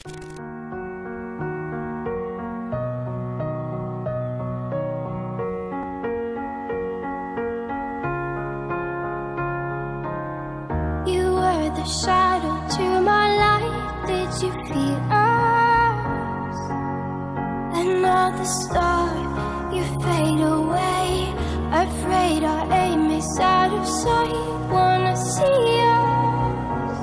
Shadow to my light, did you feel us? Another star, you fade away. Afraid our aim is out of sight. Wanna see us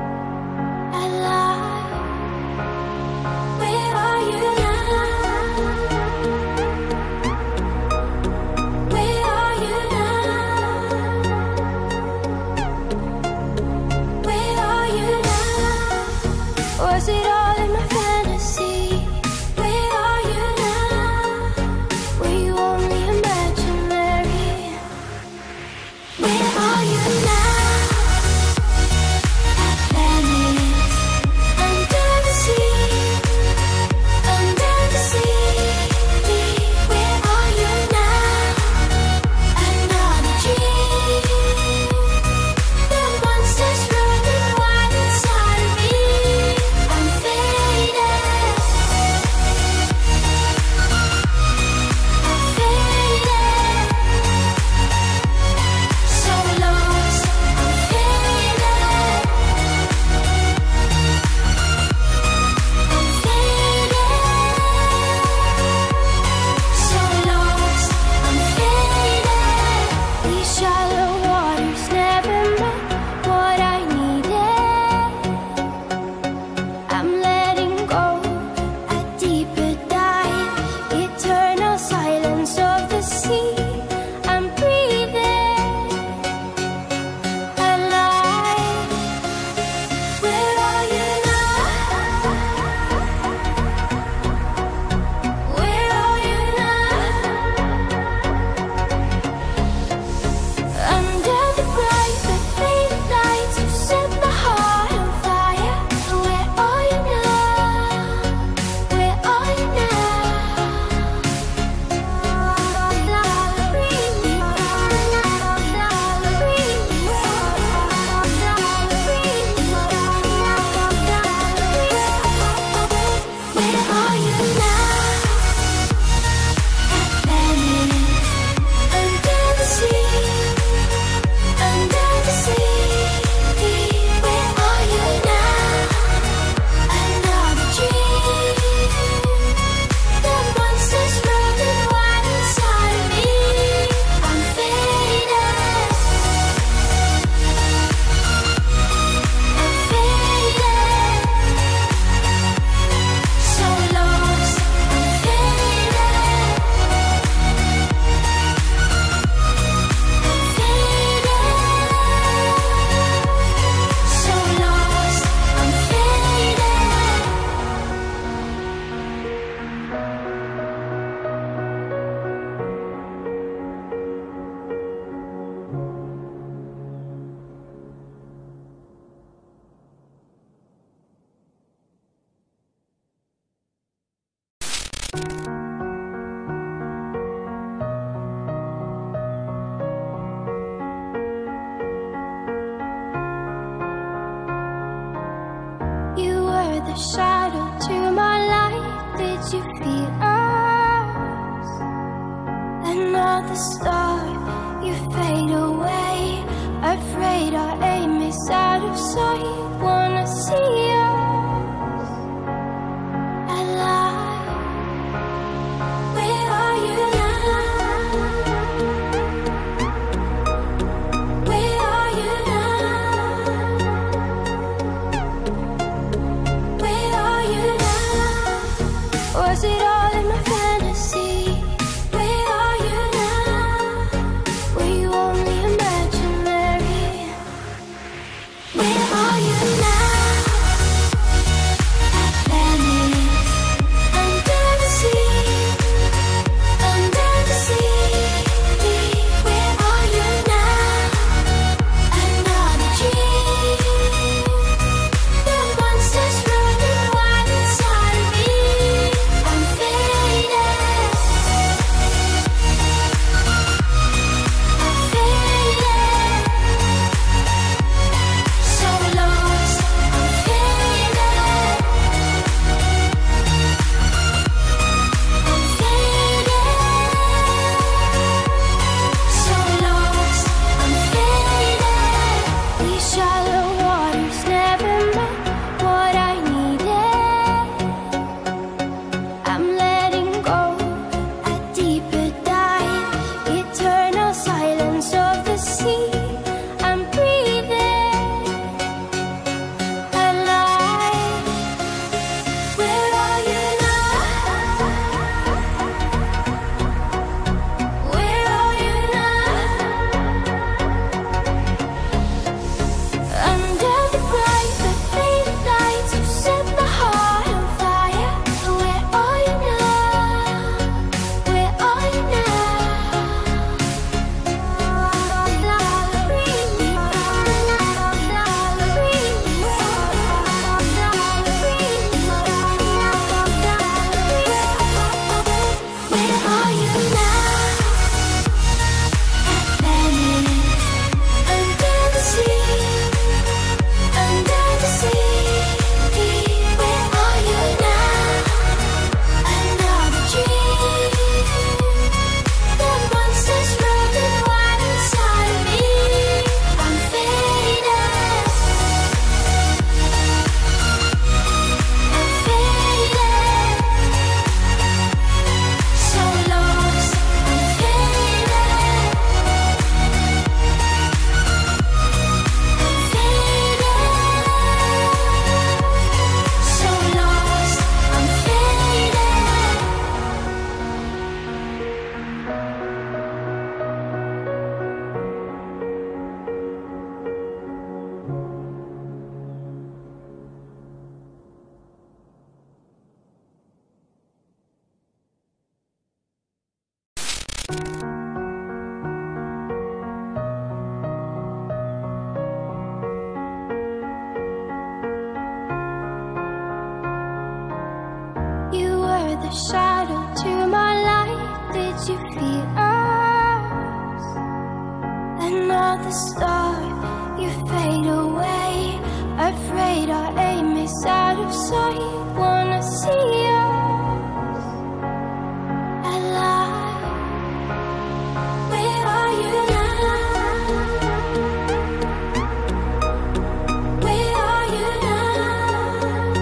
alive. Where are you now? Where are you now? Was it all in my fantasy? Where are you now? Were you only imaginary? Where are you now? Atlantis, under the sea, under the sea. Where are you now? Another dream. The monsters running wild inside of me. The shadow to my light, did you feel us? Another star, you fade away. Afraid our aim is out of sight. Wanna see us alive. Where are you now? Where are you now? Was it all in my fantasy? Where are you now? The shadow to my light, did you feel us? Another star, you fade away. Afraid our aim is out of sight. Wanna see us alive. Where are you now? Where are you now?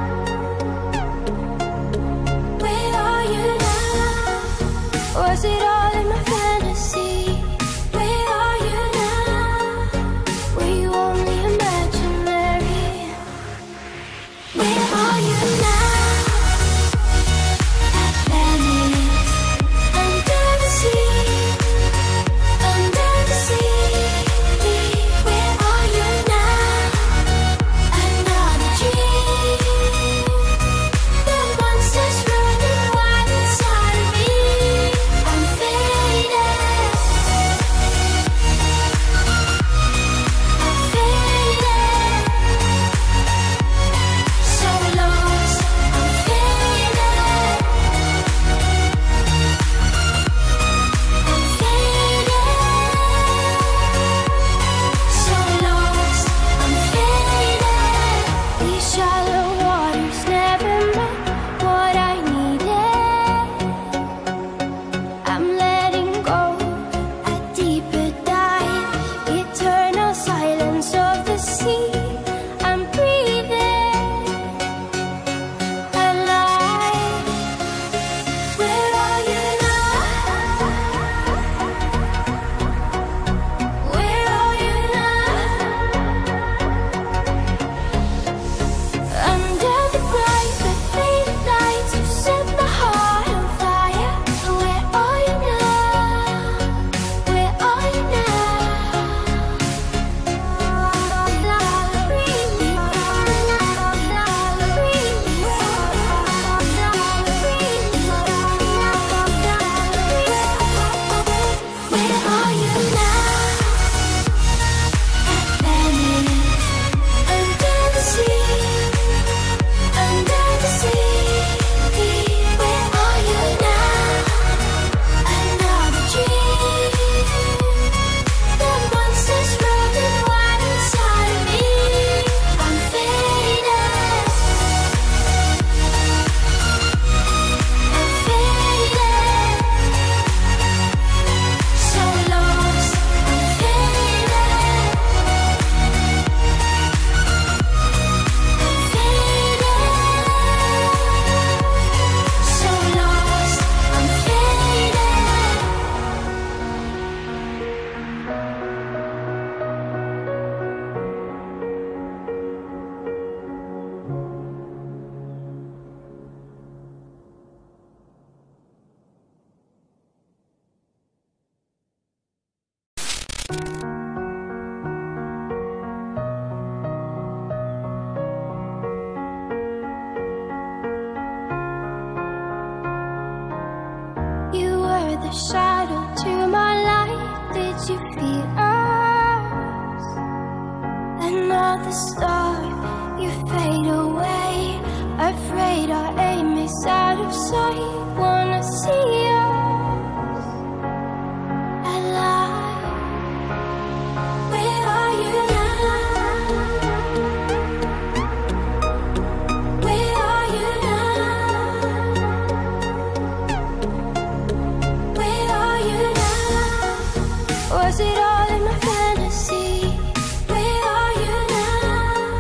Was it all in my fantasy? Where are you now? Were you only imaginary? Where are you now? Atlantis, under the sea, under the sea. Where are you now? Another dream. The monsters running wild inside of me. The shadow to my light, did you feel us? Another star, you fade away. Afraid our aim is out of sight. Wanna see us alive. Where are you now? Where are you now? Was it all in my fantasy? Where are you now?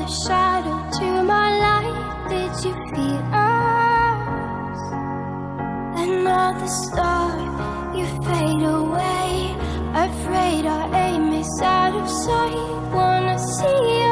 Another shadow to my light. Did you feel us? Another star, you fade away. Afraid our aim is out of sight. Wanna see